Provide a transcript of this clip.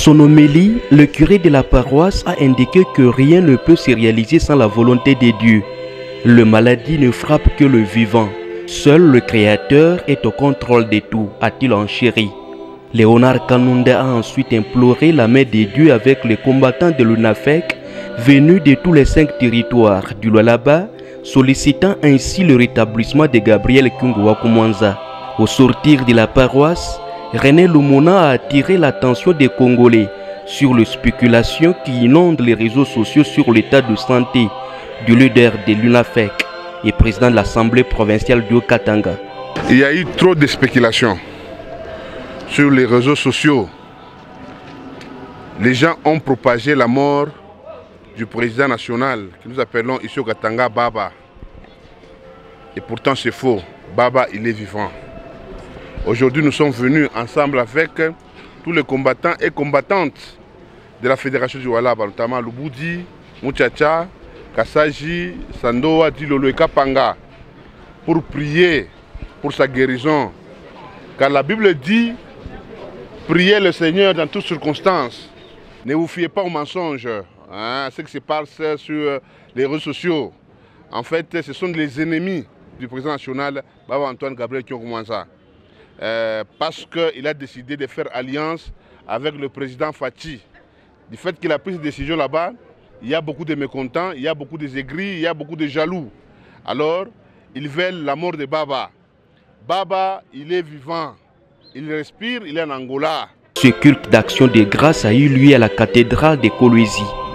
son homélie, le curé de la paroisse a indiqué que rien ne peut se réaliser sans la volonté de Dieu. Le maladie ne frappe que le vivant. Seul le Créateur est au contrôle de tout, a-t-il enchéri. Léonard Kanunda a ensuite imploré la main de Dieu avec les combattants de l'UNAFEC venus de tous les 5 territoires du Lualaba, sollicitant ainsi le rétablissement de Gabriel Kyungu-Wakumwanza. Au sortir de la paroisse, René Lumona a attiré l'attention des Congolais sur les spéculations qui inondent les réseaux sociaux sur l'état de santé du leader de l'UNAFEC et président de l'Assemblée provinciale du Katanga. Il y a eu trop de spéculations sur les réseaux sociaux. Les gens ont propagé la mort du président national que nous appelons ici au Katanga Baba. Et pourtant c'est faux. Baba, il est vivant. Aujourd'hui, nous sommes venus ensemble avec tous les combattants et combattantes de la Fédération du Lualaba, notamment Lubudi, Muchacha, Kassaji, Sandoa, Dilolo et Kapanga, pour prier pour sa guérison. Car la Bible dit, priez le Seigneur dans toutes circonstances. Ne vous fiez pas aux mensonges, ce qui se passe sur les réseaux sociaux. En fait, ce sont les ennemis du président national, Baba Antoine Gabriel Kyungu-Mwanza. Parce qu'il a décidé de faire alliance avec le président Fachi. Du fait qu'il a pris cette décision là-bas, il y a beaucoup de mécontents, il y a beaucoup de aigris, il y a beaucoup de jaloux. Alors, ils veulent la mort de Baba. Baba, il est vivant, il respire, il est en Angola. Ce culte d'action de grâce a eu lieu à la cathédrale de Kolwezi.